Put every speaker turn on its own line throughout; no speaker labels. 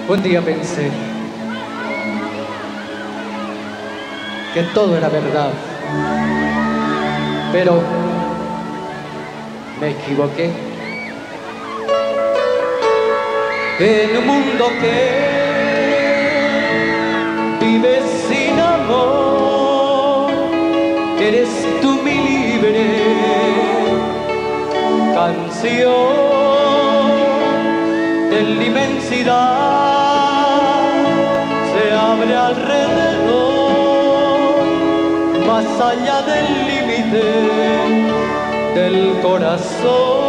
Un día pensé que todo era verdad, pero me equivoqué. En un mundo que vive sin amor, eres tú mi libre canción. En la inmensidad se abre alrededor, más allá del límite del corazón.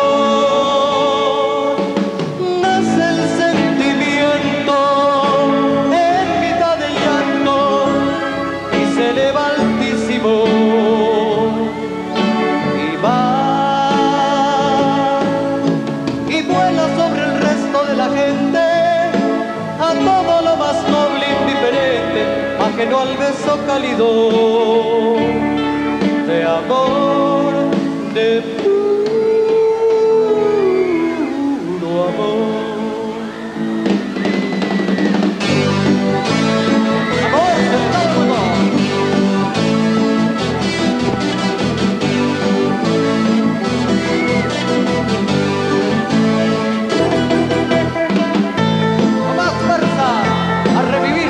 Nace el sentimiento en mitad del llanto y se eleva altísimo y va y vuela sobre el resto de la gente, a todo lo más noble e indiferente, ajeno al beso cálido de amor, de puro amor. ¡Amor de todo el mundo! ¡Con más fuerza! ¡A revivir!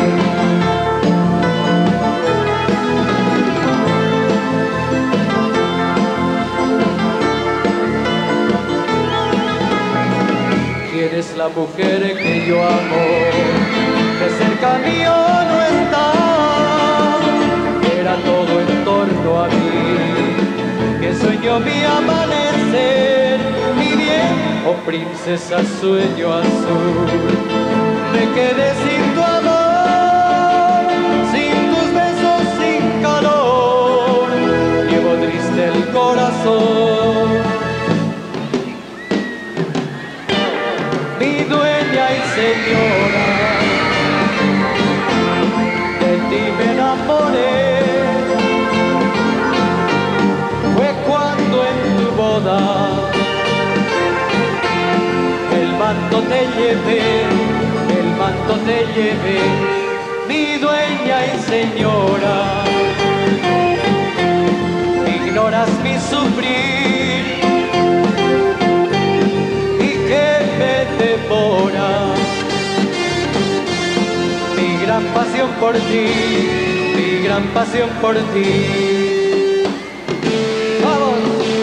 ¿Quién es la mujer que yo amo? Que cerca mío no está. Era todo en torno a mí, que sueño mi amanecer, mi bien, oh princesa sueño azul. Me quedé sin tu amor, sin tus besos, sin calor, llevo triste el corazón. Mi dueña y señora, de ti me enamoré. Fue cuando en tu boda el manto te llevé, mi dueña y señora. Ignoras mi sufrir y que me devora mi gran pasión por ti, mi gran pasión por ti. ¡Vamos!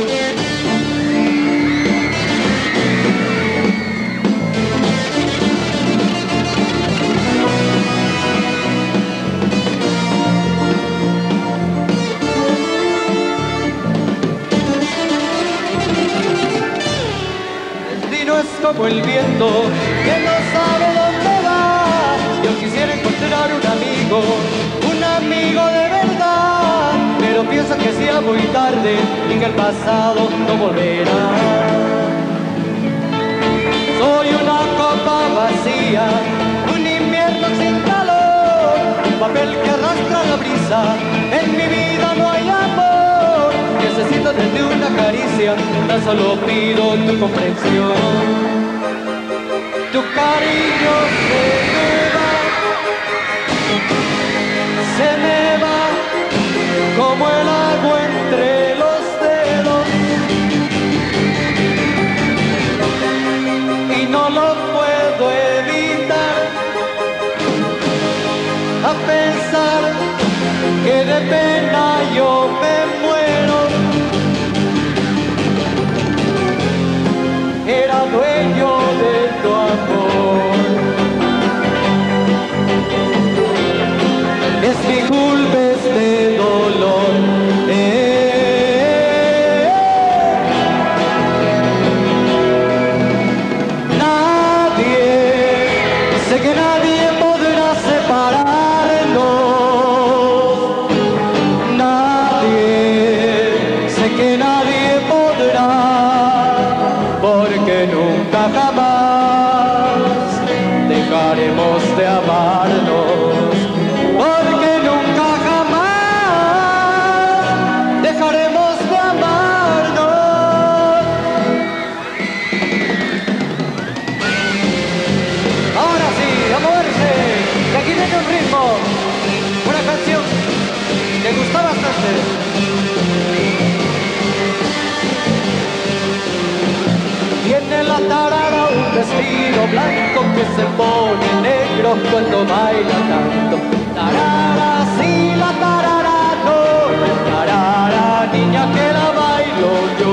Es como el viento que no sabe dónde va. Yo quisiera encontrar un amigo de verdad, pero pienso que sea muy tarde y que el pasado no volverá. Soy una copa vacía, un invierno sin calor, un papel que arrastra la brisa. En mi vida no hay amor, necesito desde una caricia, tan solo pido tu comprensión. Tu cariño se me va como el agua entre los dedos y no lo puedo evitar, a pensar que de pena yo me muero. Era dueño de tu amor. Es mi culpa este dolor. Nadie, sé que nadie podrá separarnos. Nadie. tarara un vestido blanco que se pone negro cuando baila tanto. Tarara sí, la tarara no, tarara niña que la bailo yo.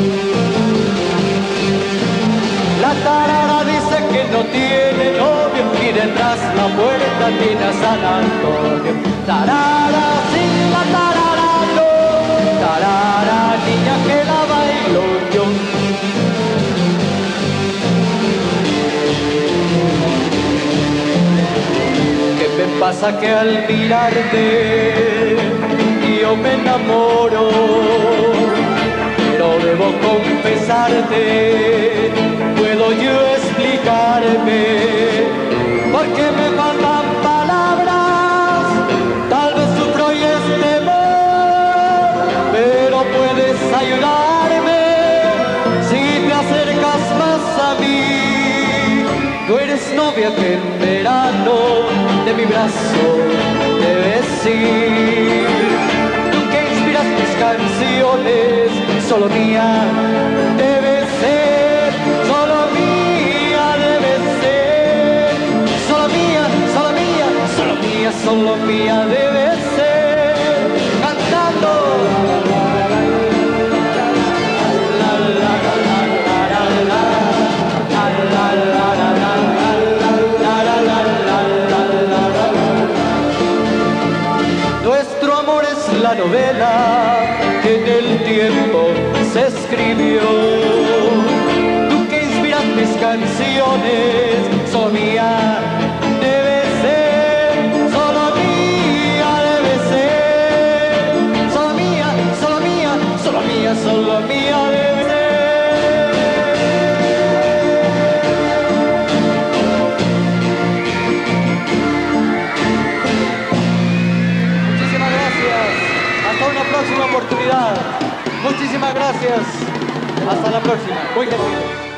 La tarara dice que no tiene novio y detrás la puerta tiene a San Antonio. Tarara sí, la tarara no, tarara niña que la bailo yo. ¿Qué me pasa que al mirarte yo me enamoro? Pero debo confesarte, puedo yo explicarme, porque me faltan palabras, tal vez sufro y es temor, pero puedes ayudarme si te acercas más a mí. Tú eres novia que en verano de mi brazo debes ir. Tú que inspiras mis canciones, solo mía debes ser, solo mía debes ser, solo mía, solo mía, solo mía, solo mía debes ser, cantando. Nuestro amor es la novela que en el tiempo se escribió. Tú que inspiras mis canciones, solo mía debe ser, solo mía debe ser, solo mía, solo mía, solo mía, solo mía debe ser. Muchísimas gracias. Hasta una próxima oportunidad. Muchísimas gracias. Hasta la próxima. Muy gentil.